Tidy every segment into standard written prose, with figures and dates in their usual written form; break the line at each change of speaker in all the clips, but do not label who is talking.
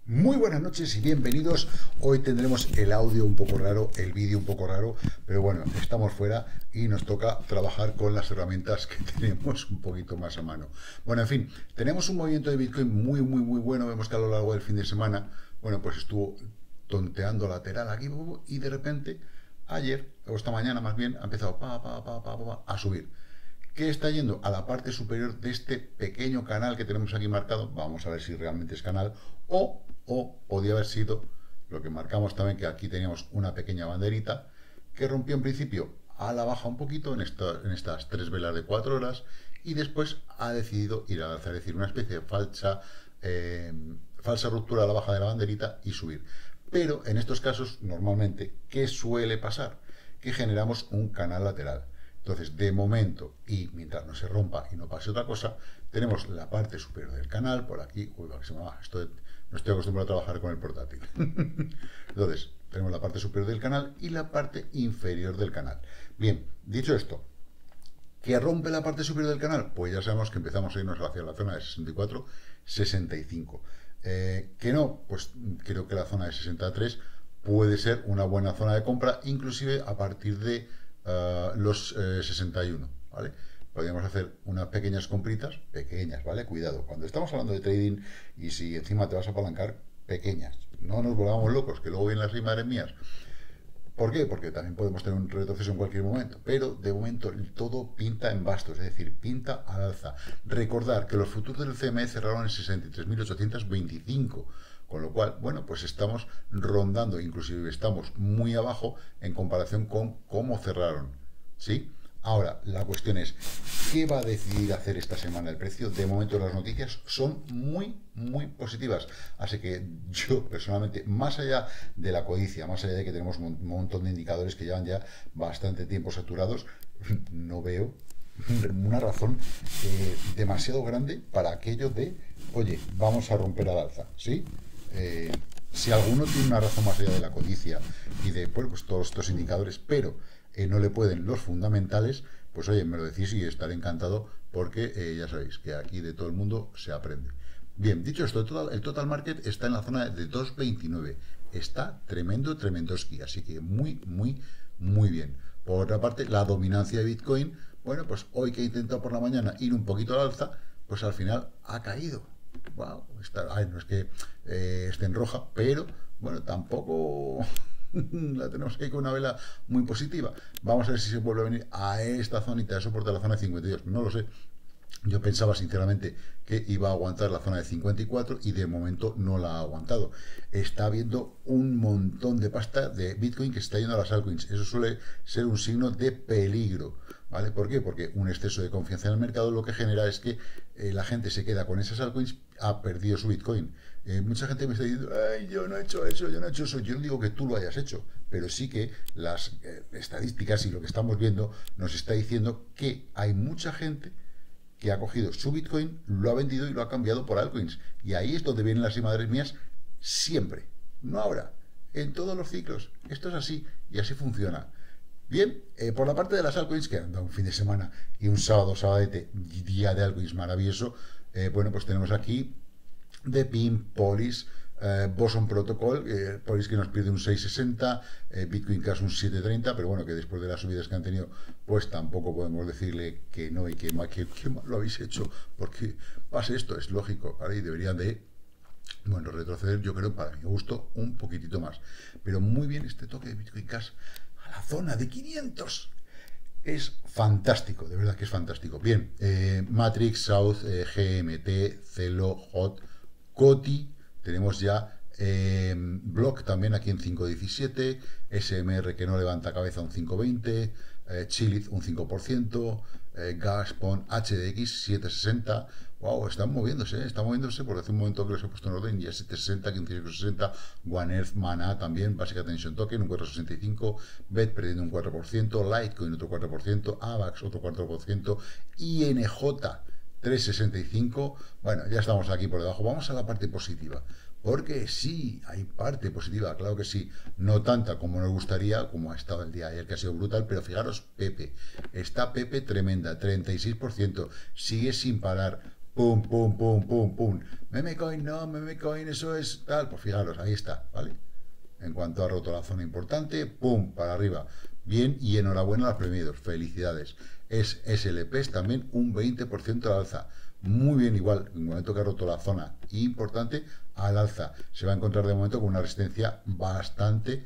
Muy buenas noches y bienvenidos. Hoy tendremos el audio un poco raro, el vídeo un poco raro, pero bueno, estamos fuera y nos toca trabajar con las herramientas que tenemos un poquito más a mano. Bueno, en fin, tenemos un movimiento de Bitcoin muy bueno. Vemos que a lo largo del fin de semana, bueno, pues estuvo tonteando lateral aquí y de repente, ayer, o esta mañana más bien, ha empezado a subir. ¿Qué está yendo? A la parte superior de este pequeño canal que tenemos aquí marcado. Vamos a ver si realmente es canal o podía haber sido lo que marcamos también, que aquí teníamos una pequeña banderita que rompió en principio a la baja un poquito en estas tres velas de 4 horas y después ha decidido ir a alza, es decir, una especie de falsa ruptura a la baja de la banderita y subir. Pero en estos casos, normalmente, ¿qué suele pasar? Que generamos un canal lateral. Entonces, de momento, y mientras no se rompa y no pase otra cosa, tenemos la parte superior del canal, por aquí, uy, no estoy acostumbrado a trabajar con el portátil. Entonces, tenemos la parte superior del canal y la parte inferior del canal. Bien, dicho esto, ¿qué rompe la parte superior del canal? Pues ya sabemos que empezamos a irnos hacia la zona de 64, 65. Que no, pues creo que la zona de 63 puede ser una buena zona de compra, inclusive a partir de los 61, ¿vale? Podríamos hacer unas pequeñas compritas, pequeñas, ¿vale? Cuidado, cuando estamos hablando de trading y si encima te vas a apalancar, pequeñas. No nos volvamos locos, que luego vienen las madres mías. ¿Por qué? Porque también podemos tener un retroceso en cualquier momento, pero de momento todo pinta en bastos, es decir, pinta al alza. Recordar que los futuros del CME cerraron en 63.825, con lo cual, bueno, pues estamos rondando, inclusive estamos muy abajo en comparación con cómo cerraron, ¿sí? Ahora, la cuestión es, ¿qué va a decidir hacer esta semana el precio? De momento las noticias son muy positivas. Así que yo, personalmente, más allá de la codicia, más allá de que tenemos un montón de indicadores que llevan ya bastante tiempo saturados, no veo una razón demasiado grande para aquello de, oye, vamos a romper al alza, ¿sí? Si alguno tiene una razón más allá de la codicia y de pues todos estos indicadores, pero no le pueden los fundamentales, pues oye, me lo decís y estaré encantado porque ya sabéis que aquí de todo el mundo se aprende. Bien, dicho esto, el total market está en la zona de 2.29. Está tremendoski, así que muy bien. Por otra parte, la dominancia de Bitcoin, bueno, pues hoy que he intentado por la mañana ir un poquito al alza, pues al final ha caído. Wow, no es que esté en roja, pero bueno, tampoco la tenemos ahí con una vela muy positiva. Vamos a ver si se vuelve a venir a esta zonita de soporte, a la zona de 52. No lo sé. Yo pensaba sinceramente que iba a aguantar la zona de 54 y de momento no la ha aguantado. Está habiendo un montón de pasta de Bitcoin que se está yendo a las altcoins. Eso suele ser un signo de peligro, ¿vale? ¿Por qué? Porque un exceso de confianza en el mercado lo que genera es que la gente se queda con esas altcoins, ha perdido su Bitcoin. Mucha gente me está diciendo, ay, yo no he hecho eso, yo no he hecho eso. Yo no digo que tú lo hayas hecho, pero sí que las estadísticas y lo que estamos viendo nos está diciendo que hay mucha gente que ha cogido su Bitcoin, lo ha vendido y lo ha cambiado por altcoins. Y ahí es donde vienen las madres mías siempre, no ahora, en todos los ciclos. Esto es así y así funciona. Bien, por la parte de las altcoins, que han dado un fin de semana y un sabadete, día de altcoins maravilloso, bueno, pues tenemos aquí Depim, Polis, Boson Protocol, Polis que nos pierde un 6.60, Bitcoin Cash un 7.30, pero bueno, que después de las subidas que han tenido, pues tampoco podemos decirle que no y que mal lo habéis hecho, porque pase esto, es lógico, ¿vale? Y deberían de, bueno, retroceder, yo creo, para mi gusto, un poquitito más. Pero muy bien este toque de Bitcoin Cash a la zona de 500. Es fantástico, de verdad que es fantástico. Bien, Matrix, South, GMT, Celo, Hot, Coti, tenemos ya Block también aquí en 5.17, SMR que no levanta cabeza un 5.20, Chiliz un 5%, Gaspon, HDX 7.60. Wow, están moviéndose, porque hace un momento que los he puesto en orden, ya 7.60, 15.60, One Earth, Mana también, Basic Attention Token, un 4.65, BET perdiendo un 4%, Litecoin otro 4%, AVAX otro 4%, INJ 3.65, bueno, ya estamos aquí por debajo, vamos a la parte positiva, porque sí, hay parte positiva, claro que sí, no tanta como nos gustaría, como ha estado el día de ayer, que ha sido brutal, pero fijaros, Pepe, está Pepe tremenda, 36%, sigue sin parar. pum, pum, pum, pum, pum. Memecoin, no, memecoin, eso es tal. Pues fijaros, ahí está, ¿vale? En cuanto ha roto la zona importante, pum, para arriba. Bien, y enhorabuena a los premiados, felicidades. Es SLPs también un 20% al alza. Muy bien, igual, en el momento que ha roto la zona importante, al alza. Se va a encontrar de momento con una resistencia bastante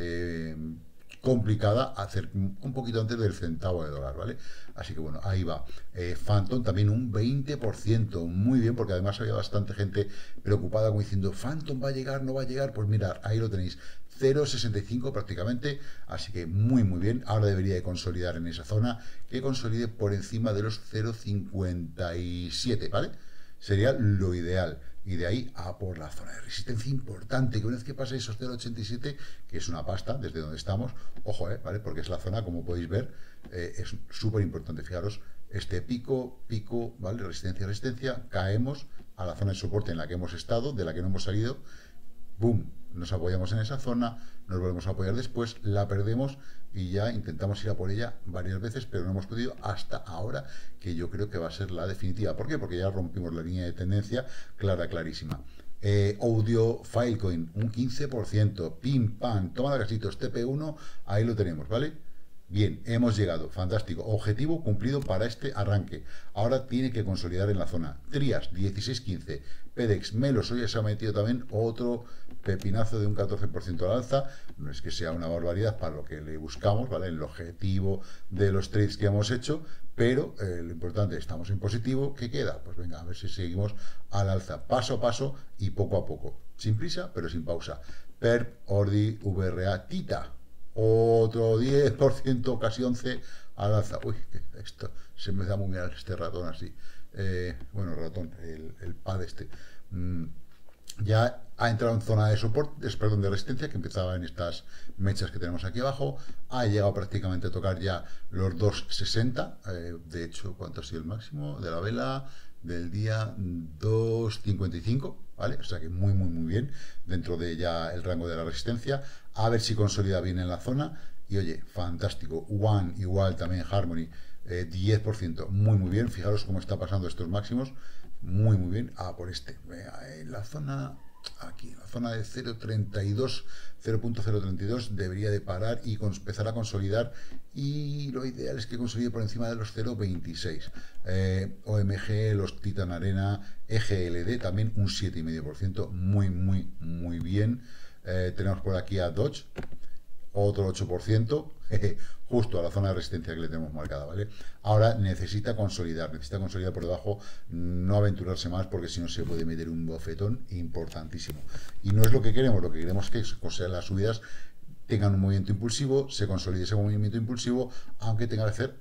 complicada, hacer un poquito antes del centavo de dólar, ¿vale? Así que bueno, ahí va. Phantom también un 20%, muy bien, porque además había bastante gente preocupada como diciendo, Phantom va a llegar, no va a llegar, pues mirad, ahí lo tenéis, 0,65 prácticamente, así que muy muy bien. Ahora debería de consolidar en esa zona, que consolide por encima de los 0,57, ¿vale? Sería lo ideal. Y de ahí a por la zona de resistencia importante, que una vez que pase esos 0,87, que es una pasta desde donde estamos, ojo, ¿vale? Porque es la zona, como podéis ver, es súper importante. Fijaros, este pico, pico, ¿vale? Resistencia, resistencia, caemos a la zona de soporte en la que hemos estado, de la que no hemos salido, ¡boom! Nos apoyamos en esa zona, nos volvemos a apoyar después, la perdemos y ya intentamos ir a por ella varias veces, pero no hemos podido hasta ahora, que yo creo que va a ser la definitiva. ¿Por qué? Porque ya rompimos la línea de tendencia clara, clarísima. Audio Filecoin, un 15%, pim, pam, toma de casitos, TP1, ahí lo tenemos, ¿vale? Bien, hemos llegado, fantástico. Objetivo cumplido para este arranque. Ahora tiene que consolidar en la zona. Trias, 16-15. PEDEX, Melos, hoy se ha metido también otro pepinazo de un 14% al alza. No es que sea una barbaridad para lo que le buscamos, ¿vale? El objetivo de los trades que hemos hecho, pero lo importante, estamos en positivo. ¿Qué queda? Pues venga, a ver si seguimos al alza, paso a paso y poco a poco. Sin prisa, pero sin pausa. PERP, ORDI, VRA, TITA. Otro 10%, casi 11% al alza. Uy, esto se me da muy mal este ratón así. Bueno, ratón, el pad este. Ya ha entrado en zona de soporte, perdón, de resistencia, que empezaba en estas mechas que tenemos aquí abajo. Ha llegado prácticamente a tocar ya los 2,60. De hecho, ¿cuánto ha sido el máximo de la vela del día? 2,55. ¿Vale? O sea que muy, muy, muy bien dentro de ya el rango de la resistencia. A ver si consolida bien en la zona. Y oye, fantástico. One, igual también Harmony, 10%. Muy, muy bien. Fijaros cómo está pasando estos máximos. Muy, muy bien. Por este. En la zona, aquí, en la zona de 0,32, 0,032 debería de parar y empezar a consolidar. Y lo ideal es que consolide por encima de los 0,26. OMG, los Titan Arena, EGLD también un 7,5%. Muy, muy, muy bien. Tenemos por aquí a Dodge, otro 8%, justo a la zona de resistencia que le tenemos marcada, ¿vale? Ahora necesita consolidar por debajo, no aventurarse más, porque si no se puede meter un bofetón importantísimo. Y no es lo que queremos que las subidas tengan un movimiento impulsivo, se consolide ese movimiento impulsivo, aunque tenga que hacer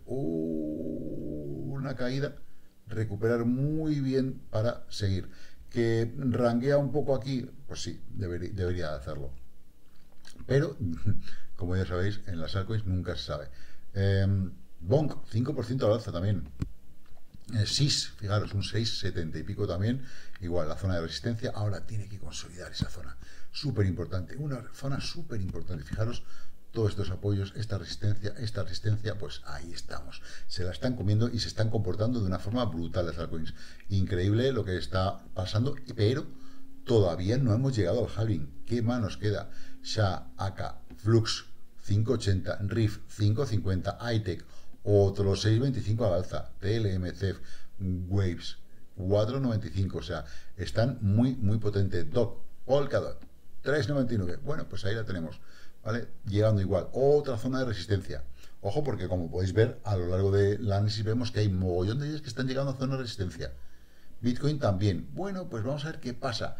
una caída, recuperar muy bien para seguir. ¿Que ranguea un poco aquí? Pues sí, debería hacerlo. Pero, como ya sabéis, en las altcoins nunca se sabe. Bonk, 5% al alza también. SIS, fijaros, un 6,70 y pico también. Igual, la zona de resistencia. Ahora tiene que consolidar esa zona. Súper importante. Una zona súper importante. Fijaros, todos estos apoyos, esta resistencia, pues ahí estamos. Se la están comiendo y se están comportando de una forma brutal las altcoins. Increíble lo que está pasando, pero todavía no hemos llegado al halving. ¿Qué más nos queda? SHA, AK, Flux, 5,80, RIF, 5,50, iTech, otro 6,25 al alza, TLMC, Waves, 4,95, o sea, están muy, muy potentes. DOC, Polkadot, 3,99, bueno, pues ahí la tenemos, ¿vale? Llegando igual, otra zona de resistencia. Ojo, porque como podéis ver, a lo largo del análisis vemos que hay mogollón de ellas que están llegando a zona de resistencia. Bitcoin también. Bueno, pues vamos a ver qué pasa.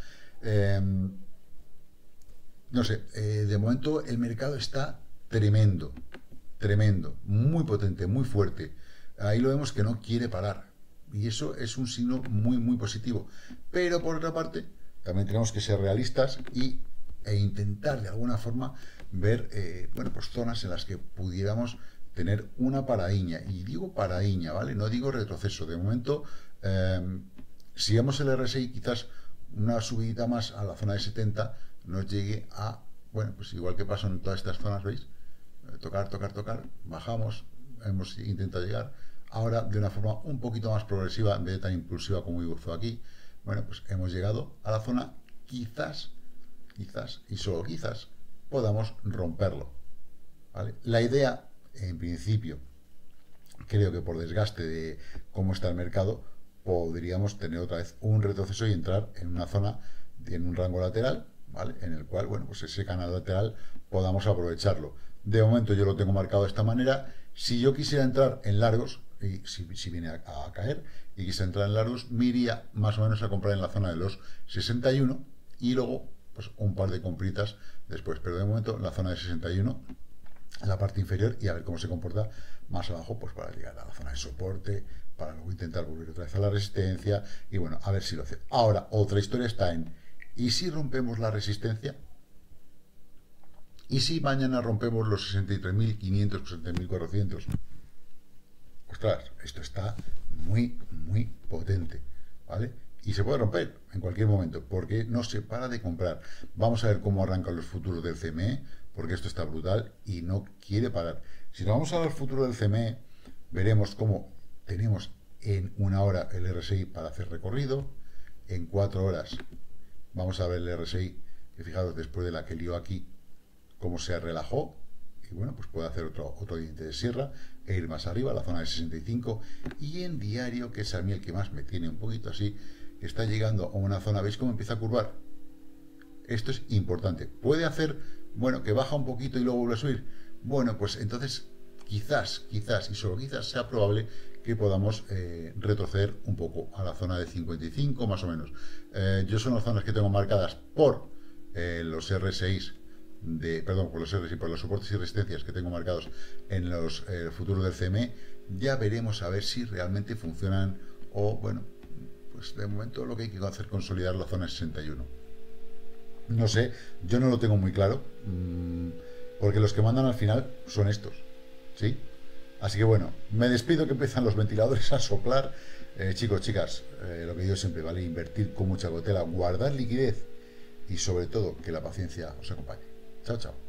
No sé, de momento el mercado está tremendo, tremendo, muy potente, muy fuerte. Ahí lo vemos que no quiere parar. Y eso es un signo muy, muy positivo. Pero por otra parte, también tenemos que ser realistas e intentar de alguna forma ver, bueno, pues zonas en las que pudiéramos tener una paradiña. Y digo paradiña, ¿vale? No digo retroceso. De momento, si vemos el RSI, quizás una subidita más a la zona de 70 nos llegue a, bueno, pues igual que pasó en todas estas zonas, ¿veis? Tocar, bajamos, hemos intentado llegar, ahora de una forma un poquito más progresiva, en vez de tan impulsiva como hizo aquí, bueno, pues hemos llegado a la zona, quizás, y solo quizás, podamos romperlo, ¿vale? La idea, en principio, creo que por desgaste de cómo está el mercado, podríamos tener otra vez un retroceso y entrar en una zona, en un rango lateral, ¿vale? En el cual, bueno, pues ese canal lateral podamos aprovecharlo. De momento yo lo tengo marcado de esta manera. Si yo quisiera entrar en largos, y si viene a caer, y quisiera entrar en largos, me iría más o menos a comprar en la zona de los 61 y luego, pues un par de compritas después. Pero de momento en la zona de 61, en la parte inferior, y a ver cómo se comporta más abajo, pues para llegar a la zona de soporte, para luego intentar volver otra vez a la resistencia, y bueno, a ver si lo hace. Ahora, otra historia está en, ¿y si rompemos la resistencia? ¿Y si mañana rompemos los 63.500, 60.400? Ostras, esto está muy, muy potente, ¿vale? Y se puede romper en cualquier momento, porque no se para de comprar. Vamos a ver cómo arrancan los futuros del CME, porque esto está brutal y no quiere parar. Si nos vamos a ver el futuro del CME, veremos cómo tenemos en una hora el RSI para hacer recorrido, en 4 horas vamos a ver el RSI, que fijaros después de la que lió aquí, cómo se relajó, y bueno, pues puede hacer otro diente de sierra e ir más arriba, a la zona de 65, y en diario, que es a mí el que más me tiene un poquito así, está llegando a una zona, ¿veis cómo empieza a curvar? Esto es importante. Puede hacer, bueno, que baja un poquito y luego vuelve a subir. Bueno, pues entonces quizás, y solo quizás sea probable que podamos retroceder un poco a la zona de 55 más o menos. Yo son las zonas que tengo marcadas por los R6 por los RSI, por los soportes y resistencias que tengo marcados en los futuros del CME. Ya veremos a ver si realmente funcionan o, bueno, pues de momento lo que hay que hacer es consolidar la zona 61. No sé, yo no lo tengo muy claro, porque los que mandan al final son estos, ¿sí? Así que bueno, me despido, que empiezan los ventiladores a soplar. Chicos, chicas, lo que digo siempre, ¿vale? Invertir con mucha cautela, guardar liquidez y sobre todo que la paciencia os acompañe. Chao, chao.